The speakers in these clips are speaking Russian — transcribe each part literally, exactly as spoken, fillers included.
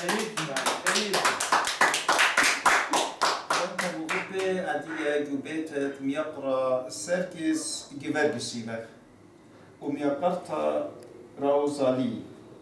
Eğitim, eğitim. أنت مغبي أدية جوبيتة ميقرا سيركيس جيفرجسيبك وميقرتا راوزالي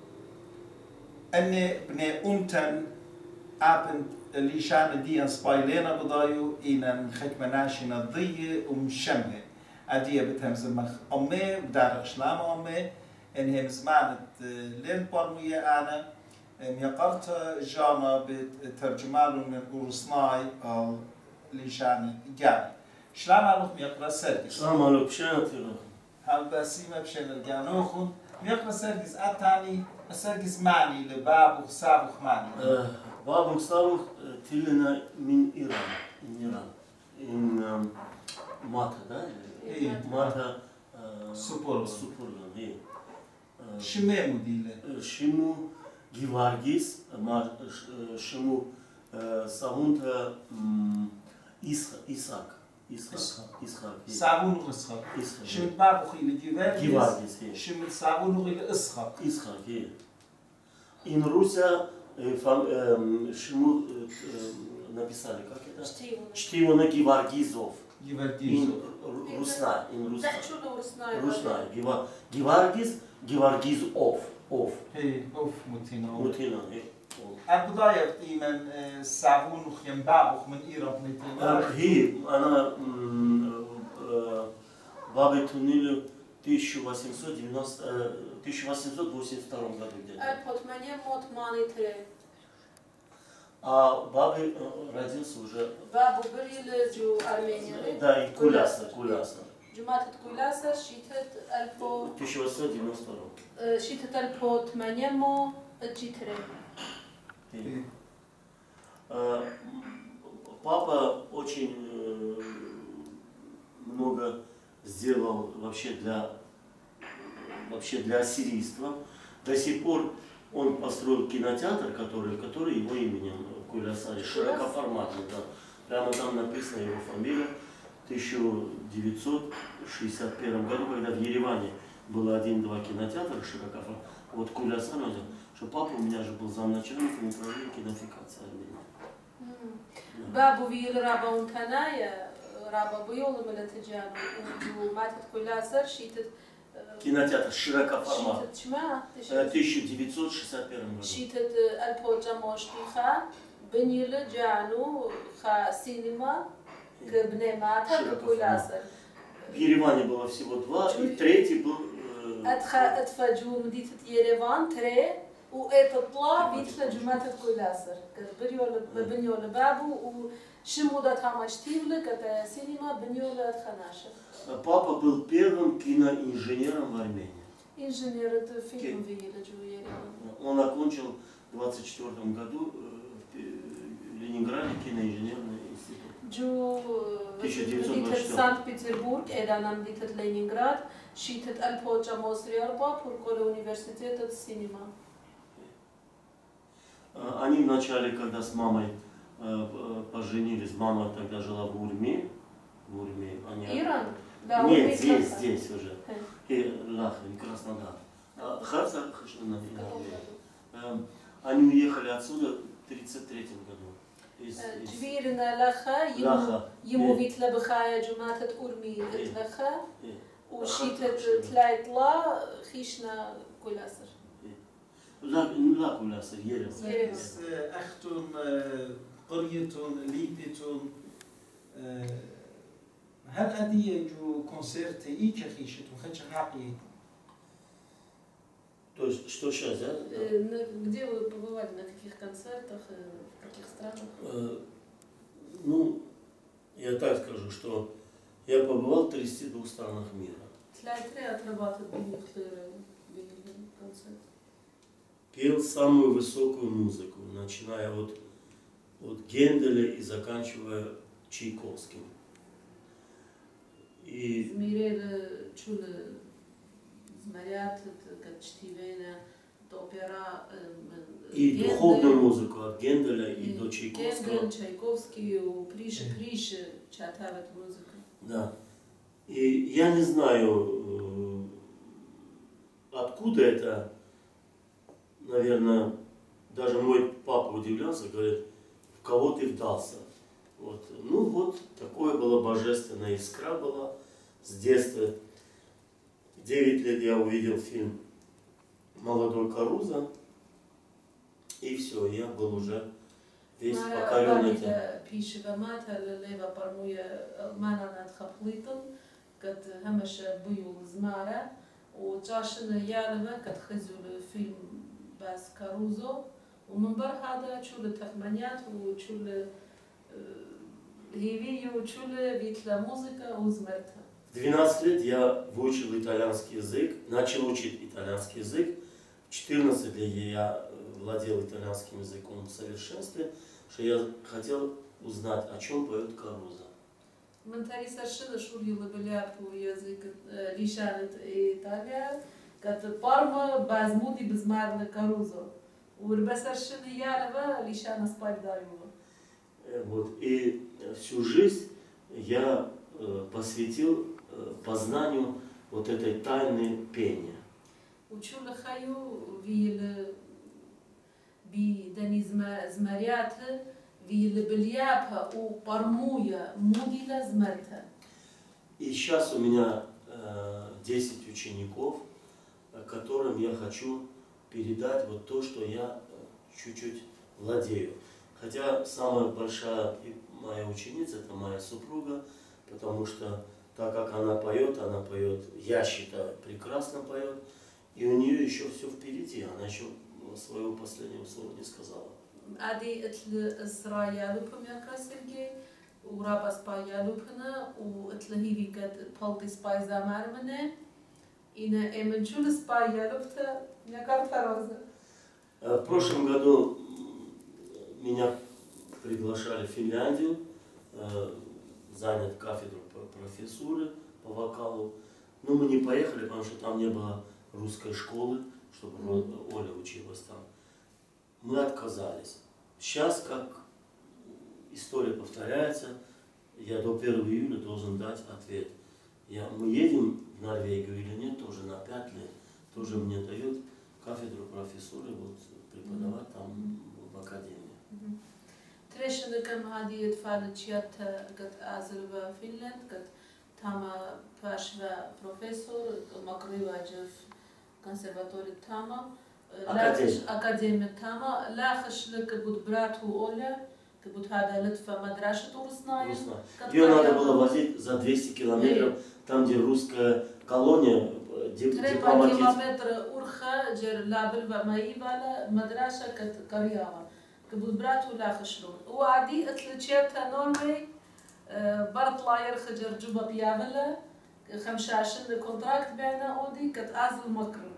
أني بني أمتن أبن اللي شان دي سبايلينا بضايو إن خكمناشنا الضية ومشمة أدية بتهمز مخ أمي بدار إسلام أمي إنهم زمانة لين برمية أنا ميقرت جانا بترجمالو من أورسناي اللي شان جاني شلام علوك ميقرا سيركيس شلام علوك بشان تيرو هل بسيمة بشان الجانوخون ميقرا سيركيس أتاني سيركيس معني لباب وخساب وخماني باب وخساب تيلنا من إيران من إيران إن ماتا да? ماتا سوبورلون سوبورلون هي شميمو ديله شمو Геворгис, Шиму Савунта Исхак. Исхак. Савун Исхак. Шимит Бабухи или Геворгис. Шимит Савун или Исхак. Исхак. In Руся Шиму написали, как это? Чтивона Геворгизов. Геворгизов. Русна. Русна. Геворгис, Геворгизов. اوف ايه اوف متينا متينا ايه البداية من الصابون وخيم بابوخ من إيران متينا هي أنا بابي تونيلو тысяча восемьсот девяносто тысяча восемьсот восемьдесят втором году где-то. А бабы родился уже. Бабу были в Армении. Да, и Куляса, Куляса. جماعة كويلاسة شيتت ألفو тысяча восемьсот девяносто втором. شيتت ألفو ثمانيمو جيتري. Папа очень много сделал вообще для вообще для ассирийства. До сих пор он построил кинотеатр, который, который его именем Куляса, широкоформатный. Да. Прямо там написана его фамилия. В тысяча девятьсот шестьдесят первом году, когда в Ереване было один-два кинотеатра широкоформатных, вот Куляса надел, что папа у меня же был замначальником управления кинофикации Армении. Бабу вил раба унтаная, раба буйол мелатиджан, у матет Куляса шитет кинотеатр широкоформатный. Шитет тысяча девятьсот шестьдесят первом году. Шитет альподжа моштиха, бенил джану ха синема. В Ереване было всего два, и третий был... أتفاجئوا مدينة يريفان ترى وأتطلع بيتنا جماعة كويلاسر كبريول بنيول بابو وشمودا تامشتيبل كتا سينما بنيول أتخناشر. Папа был первым киноинженером в Армении. Инженер это фильм видели в Ереване. Он окончил в двадцать четвёртом году в Ленинграде киноинженерный институт. جو ديتت سانت بيتربورغ إدانام ديتت لينينغراد شيتت البوجا موسرياربا пурколе университета синема. Они вначале, когда с мамой поженились, мама тогда жила в Урме. В Урме. Иран? Да, нет, здесь, здесь уже. И Лахвин, Краснодар. Харцах, они уехали отсюда в тридцать третьем году. جبيرنا لخا يمو يمو بيت لبخايا جماعة أورمي لخا وشيتت تلاقي طلا خيشنا كولاسر. لا لا كولاسر يرس. يرس أختون قريتون ليبتون هل أدي جو كونسرت إيش خيشتون خدش حقي؟ То есть, что сейчас, да? Где вы побывали, на каких концертах, в каких странах? Ну, я так скажу, что я побывал в тридцати двух странах мира. Пел самую высокую музыку, начиная от, от Генделя и заканчивая Чайковским. И... И духовную музыку от Генделя и до Чайковского. Гендель, Чайковский, Приша, Приша, чатавит музыку. Да. И я не знаю, откуда это, наверное, даже мой папа удивлялся, говорит, в кого ты вдался? Вот. Ну вот, такое было божественная искра была с детства. девять лет я увидел фильм «Молодой Карузо», и все, я был уже весь покорен этим. قد همش بيو زمارة وجاشنا يالما قد خزوا الفيلم باس كاروزو ومن بر هذا شو التخمانيات وشو الهيفي وشو بيتلا موسيقى وزمرتها. В двенадцать лет я выучил итальянский язык, начал учить итальянский язык. В четырнадцать лет я владел итальянским языком в совершенстве, что я хотел узнать, о чем поет Карузо. من تاري سرشة شو اللي بلعب ويزيك ليشانة إيطاليا كت بارما بازمودي بزمار كاروزو وربسرشة ياربا ليشانة سبايك دايما. Вот, и всю жизнь я посвятил познанию вот этой тайны пения. وشو لخيو في بي دني زماريات И сейчас у меня э, десять учеников, которым я хочу передать вот то, что я чуть-чуть владею. Хотя самая большая моя ученица – это моя супруга, потому что так как она поет, она поет, я считаю, прекрасно поет, и у нее еще все впереди, она еще своего последнего слова не сказала. عادي اتل اسرائيل لوبهم يا كاسرجي ورابا سبايا لوبنا واتل هيفي قد بولتي سباي زامار منه إنا إمن شو السبايا لوبتا يا كارفاروزا. В прошлом году меня приглашали в Финляндию занять кафедру профессуры по вокалу. Но мы не поехали, потому что там не было русской школы, чтобы mm. Оля училась там. Мы отказались. Сейчас, как история повторяется, я до первого июля должен дать ответ. Я, мы едем в Норвегию или нет, тоже на пять лет. Тоже мне дают кафедру профессуры вот, преподавать там в академии. Трешина кам هذه تفعلت قد أزل في فنلند قد تاما باشوا بروفيسور مقريبا جف كونسرفاتوري تاما أكاديمية تاما لا خش لك بود برات وأولا كبود هذا لطفة مدرسة ورسناية. Ее надо было возить за двести километров, там где русская колония. تريبا كيلومتر أورخا جر لابل بمايبالا مدرسة كت كرياما كبود برات ولا خشلون. وعدي أتلتشيرتا نورمي برط لا يرخجر جوبا بيعمله خمسة كونтракт بيننا أودي كت أزل مكر.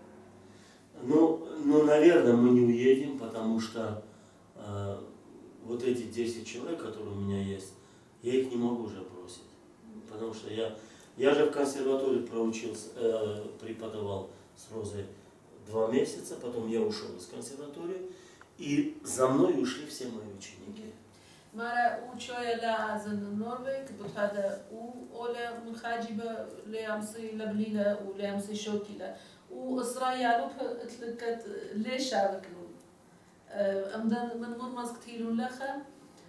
Ну, ну, наверное, мы не уедем, потому что э, вот эти десять человек, которые у меня есть, я их не могу уже бросить. Потому что я, я же в консерватории проучился, э, преподавал с Розой два месяца, потом я ушел из консерватории, и за мной ушли все мои ученики. Мара учоя ла азан Норвег, вот это у Оля Мухаджиба леамсы лаблила у леамсы шокила. وإسرائيل تلقت ليش عبكلون أمدان من مرمز كتيرون لخا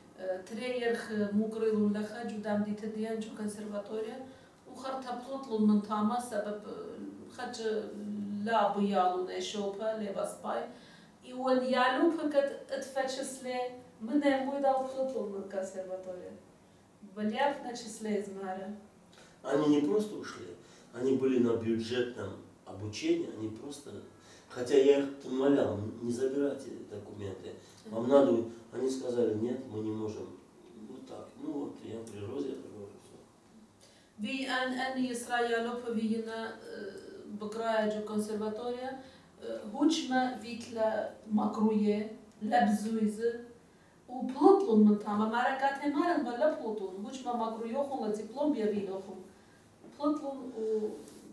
تريرخ مقرضون لخا جودام دي تديان جو كونسرفاتوريا وخرطها بطلون من تاما سبب خج لا بيالو دي شوبا لباس باي يوان يالو فكت اتفتش لي من مويدا وبطلون من كونسرفاتوريا بلياف نتشس لي زمارة. Они не просто ушли, они были на бюджетном обучение, они просто, хотя я их умолял, не забирайте документы, вам надо, они сказали, нет, мы не можем, вот так, ну вот, я при Розе это говорю, все. Ви ан ан Израиль лоповина бакрая джо консерватория, хучма витла макруе, лабзуизе, у плотлун мтама, маракате маран бала плотлун, хучма макруёхун ла диплом бьявилохун, плотлун у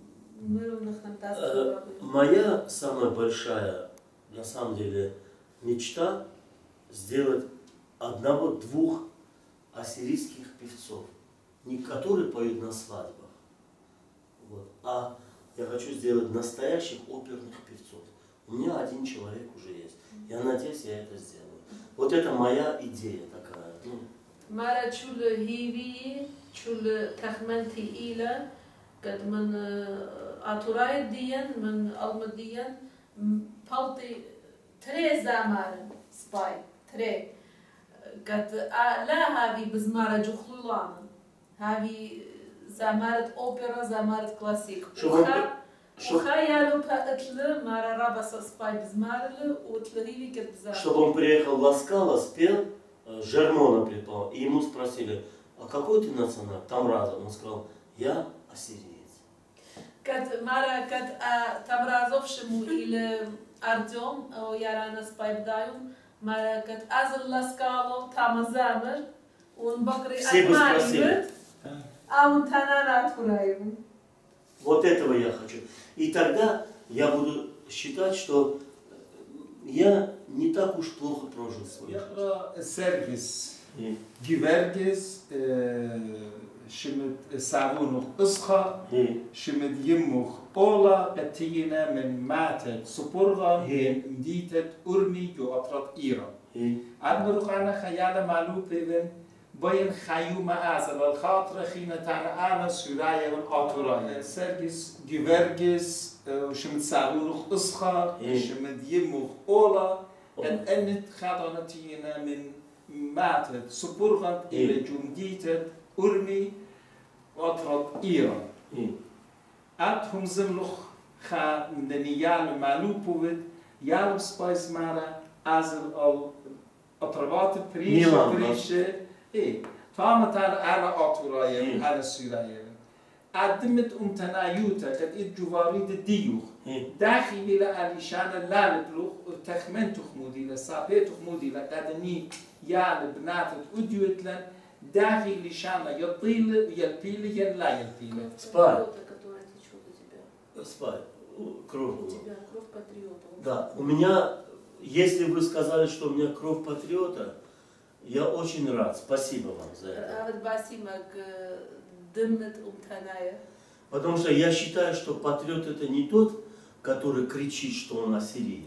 Моя самая большая, на самом деле, мечта сделать одного-двух ассирийских певцов, не которые поют на свадьбах, вот, а я хочу сделать настоящих оперных певцов. У меня один человек уже есть. Я надеюсь, я это сделаю. Вот это моя идея такая. Ну. مرة شول هيفي شول تخمنتي إلى قد من أطراي ديان من ألم ديان بلطي تري زمار سباي تري قد لا هذه بزمارة جخلولان هذه زمارة أوبرا زمارة كلاسيك وخا وخا يالو بأتل مرة رابس سباي بزمارة وتلهيلي قد بزار. Чтобы он приехал в Ласкало, спел Жермона припал, и ему спросили, а какой ты национал? Там разом. Он сказал, я ассириец. Kad mara kad tam razovšemu ili Артем, я рано спайбдаю, мара kad азл ласкало там замер, он бакри атмаривает, а он танана отхураем. Вот этого я хочу. И тогда я буду считать, что я не так уж плохо прожил свой жизнь. Сервис, гивергис, شمد سعونخ إسخا شمد يمخ أولا قتينا من ماتت سبورغا من مديتت أرمي جو أطرات إيران عدنا رقعنا خيالة معلوم بيبن بين خيوم أعزل الخاطر خينا تانا أنا سورايا والآطورايا سرقس جيفرقس شمد سعونخ إسخا شمد يمخ أولا أن أنت خاطرتينا من ماتت سبورغا إلى جو مديتت أرمي وأطرد إيران. أتهم زملخ خا من دنيال معلوبود يالم سبايس مارا أزل أو أطربات بريش بريش إيه فهم تان أنا أطورايا أنا سورايا أدمت أم تنايوتا قد إتجواريد ديوخ داخل إلى أليشان اللالبلوخ تخمن تخمودي لسابي تخمودي لقدني يال بناتت أديوتلن داخل لشانا يطيل يلبيل لا يلبيل. Спай. Спай. Кровь. У тебя кровь патриота. Да. У меня, если вы сказали, что у меня кровь патриота, я очень рад. Спасибо вам за это. Потому что я считаю, что патриот это не тот, который кричит, что он ассириец.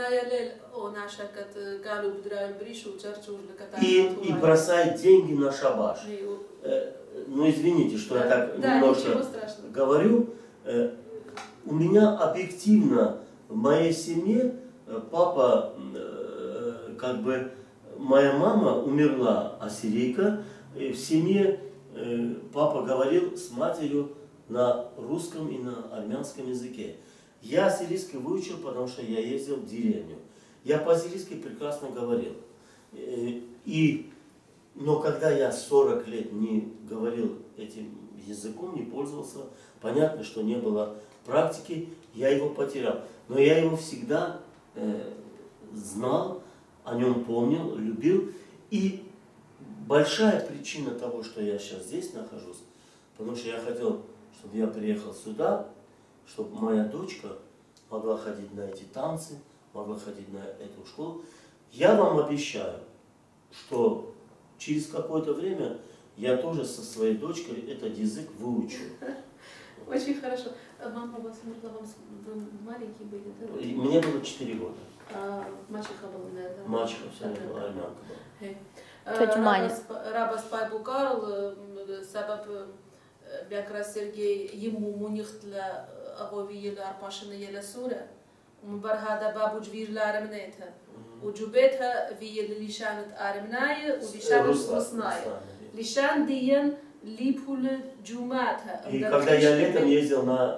И, и бросает деньги на шабаш. Э, ну извините, что я так да, немножко говорю. Э, у меня объективно в моей семье папа, э, как бы, моя мама умерла ассирийка. И в семье э, папа говорил с матерью на русском и на армянском языке. Я ассирийский выучил, потому что я ездил в деревню. Я по-ассирийски прекрасно говорил. И, но когда я сорок лет не говорил этим языком, не пользовался, понятно, что не было практики, я его потерял. Но я его всегда э, знал, о нем помнил, любил. И большая причина того, что я сейчас здесь нахожусь, потому что я хотел, чтобы я приехал сюда, чтобы моя дочка могла ходить на эти танцы, могла ходить на эту школу. Я вам обещаю, что через какое-то время я тоже со своей дочкой этот язык выучу. Очень хорошо. Мама вас умерла, вам маленькие были, да? Мне было четыре года. А мачеха была, наверное? Мачеха все была, армянка была. Тетя Маня. Раба Спайбу Карл, сабаб Бякрас Сергей, ему мунихтла أبوي لأربعشنا يلا سورة ومبر هذا بابو جبير لأرمنيتها وجبتها في لشانة أرمناية ولشانة مصناية لشان ديان ليبول جوماتها. И когда я летом ездил на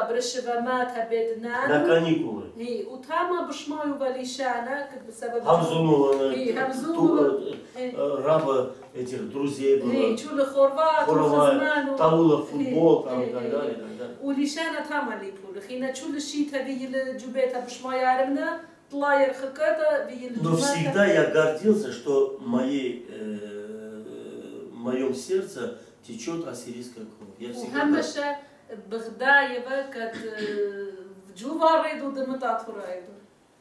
на каникулы. وتاما بشمايو بلشانة بسبب Хамзунула, раба этих друзей было. Хорват, Таула, футбол там и так далее. ولشانة تاما ليبول خينا شو الشيء تبي الجبتها بشمايو أرمنا طلاير خكتا بي Но всегда я гордился, что в моей, э, в моем сердце течет ассирийская кровь. Я всегда وهمشة بغداية كت جوفا ريدو دمتات فرايدو.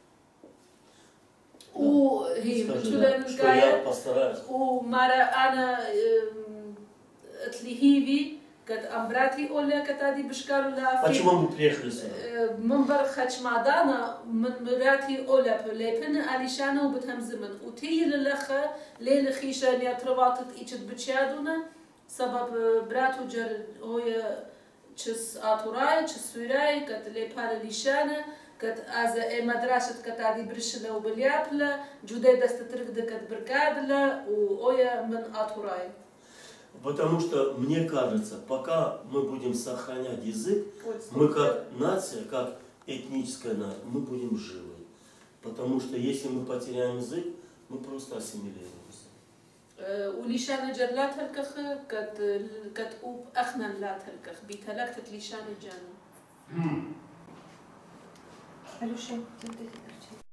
وهي что я постараюсь. ومرة أنا تلهيبي قد أمبراتي أولا كتادي بشكال لا Почему мы приехали сюда? من برخش معدانا من مراتي أولا بليبن أليشانا وبتهم زمن وتي للخة ليل خيشان يتربطت إيشت بتشادونا سبب براتو جر هو چس آتوراي چس سويراي قد ليبان ليشانا قد أزا مدرسة كتادي برشلة وبليابلة جودة دستترك دكت بركادلة وأويا من آتوراي. Потому что, мне кажется, пока мы будем сохранять язык, мы как нация, как этническая нация, мы будем живы. Потому что если мы потеряем язык, мы просто ассимилируемся. وليشان جر لا تركخ قد قد أوب أخنا لا تركخ بيتلكت ليشان جانو. Алюша,